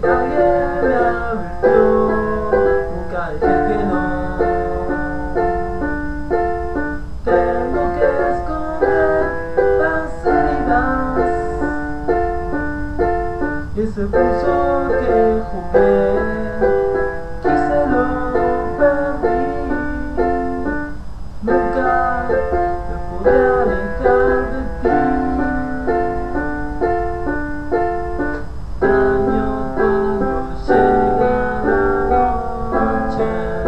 alguien me advirtió, nunca dije que no. Tengo que esconder las heridas y ese pulso que jugué, quise lo perdí. Nunca me podré alejar de ti. Extraño cuando llega la noche,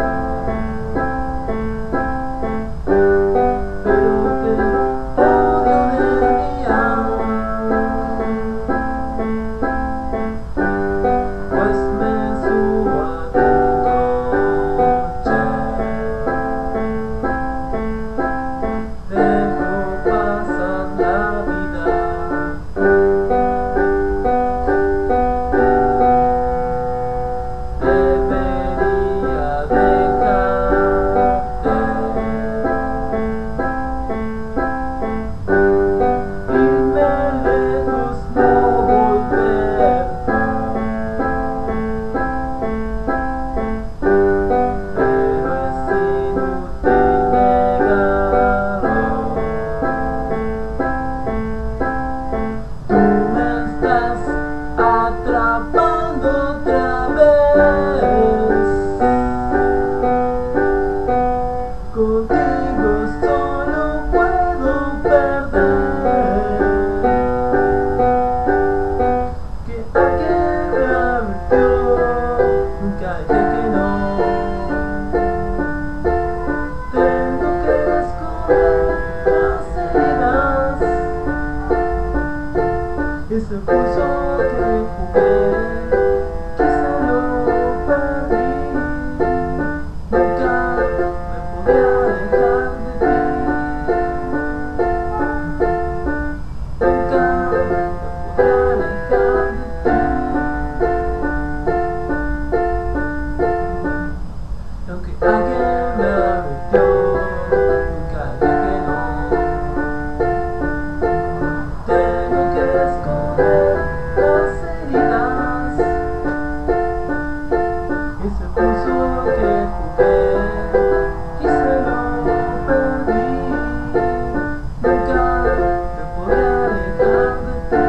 pero te odio de mi alma, pues me subo a tu coche, dejo pasar la vida. Debería dejarte, irme lejos, no volver, pero es inútil negarlo. Tú me estás atrapando otra vez. Contigo solo puedo perder. Que alguien me advirtió, nunca dije que no. Tengo que esconder las heridas, ese pulso que jugué, quizá lo perdí. Nunca me podré alejar de ti. Nunca me podré alejar de ti. Y aunque alguien me advirtió, nunca dije que no. Tengo que esconder las heridas, ese pulso que jugué, quise lo perdí. Nunca me podré alejar de ti.